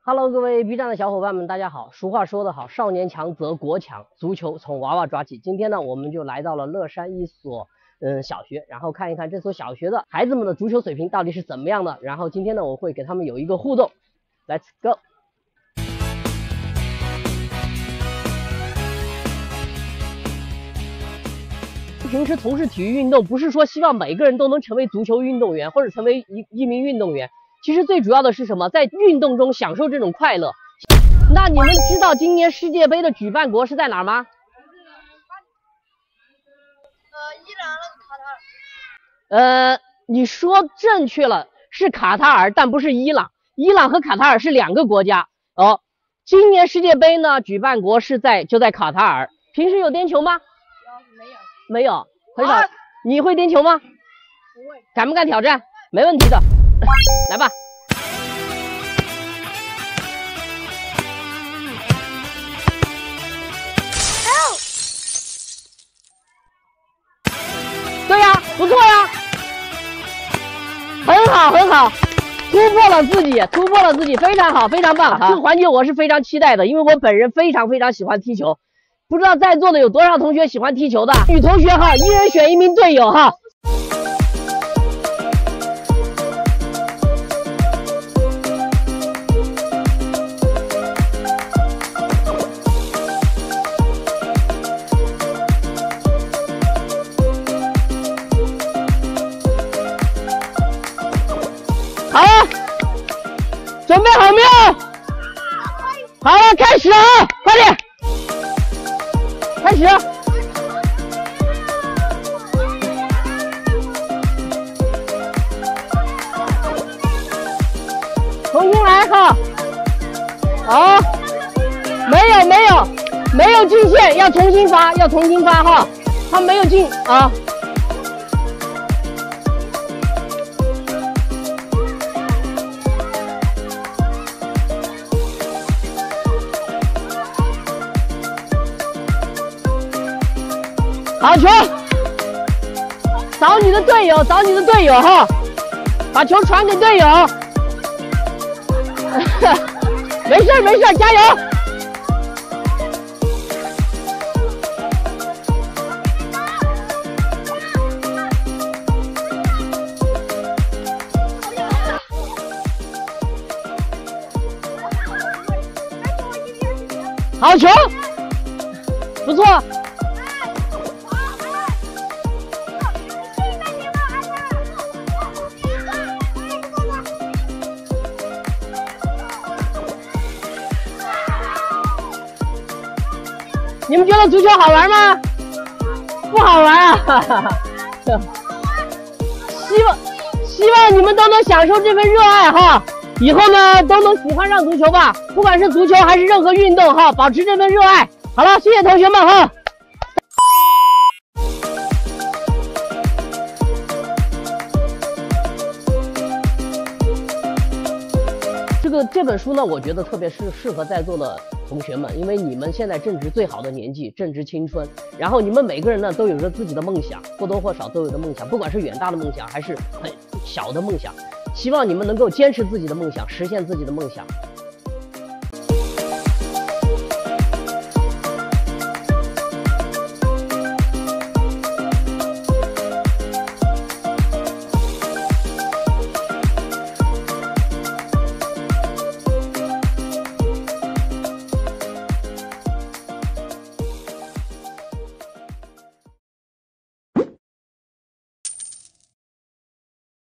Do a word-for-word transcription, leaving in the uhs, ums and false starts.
Hello， 各位 B 站的小伙伴们，大家好。俗话说得好，少年强则国强，足球从娃娃抓起。今天呢，我们就来到了乐山一所嗯小学，然后看一看这所小学的孩子们的足球水平到底是怎么样的。然后今天呢，我会给他们有一个互动 ，Let's go。平时从事体育运动，不是说希望每个人都能成为足球运动员或者成为一一名运动员。其实最主要的是什么？在运动中享受这种快乐。那你们知道今年世界杯的举办国是在哪儿吗？ 呃，伊朗那个卡塔尔。 呃，你说正确了，是卡塔尔，但不是伊朗。伊朗和卡塔尔是两个国家哦。今年世界杯呢，举办国是在就在卡塔尔。平时有颠球吗？ 有没有？ 没有，很少。 啊、 你会颠球吗？ 不会。 敢不敢挑战？没问题的。来吧，对呀，不错呀，很好很好，突破了自己，突破了自己，非常好，非常棒。这个环节我是非常期待的，因为我本人非常非常喜欢踢球。不知道在座的有多少同学喜欢踢球的？女同学哈，一人选一名队友哈。好了，准备好没有？好了，开始了啊！快点，开始。重新来哈。好，没有没有没有进线，要重新发，要重新发哈。他没有进啊。好球！找你的队友，找你的队友哈，把球传给队友。没事没事，加油！好球！不错。你们觉得足球好玩吗？不好玩啊！希望希望你们都能享受这份热爱哈，以后呢都能喜欢上足球吧，不管是足球还是任何运动哈，保持这份热爱。好了，谢谢同学们哈。这个这本书呢，我觉得特别是适合在座的同学们，因为你们现在正值最好的年纪，正值青春，然后你们每个人呢都有着自己的梦想，或多或少都有着梦想，不管是远大的梦想还是很小的梦想，希望你们能够坚持自己的梦想，实现自己的梦想。